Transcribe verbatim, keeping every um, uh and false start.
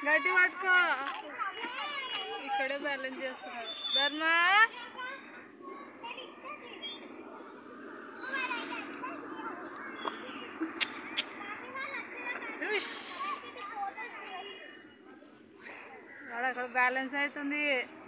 గట్టి పట్టుకో ఇక్కడే బ్యాలెన్స్ చేస్తున్నాడు ధర్మ వాడు అక్కడ బ్యాలెన్స్ అవుతుంది